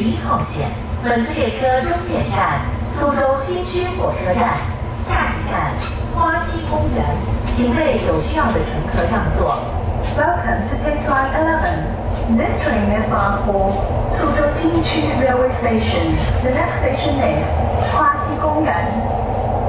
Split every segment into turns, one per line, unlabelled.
11号线。本次列车终点站苏州新区火车站，下一站花溪公园，请为有需要的乘客让座。Welcome to Take Line 11. This train is bound for 苏州新区 Railway Station. The next station is 花溪公园。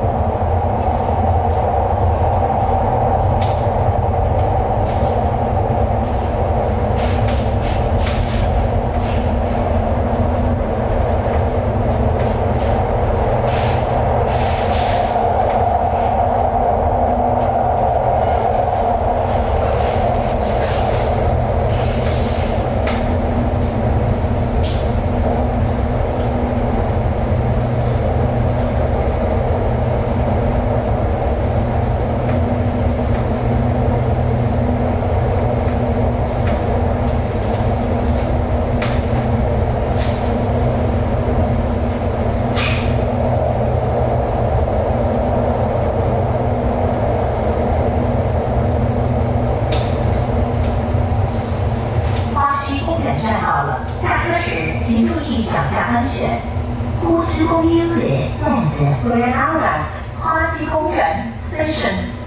站好了，下车时请注意脚下安全。乌之公英里，燕子 Granola 花溪公园 Station。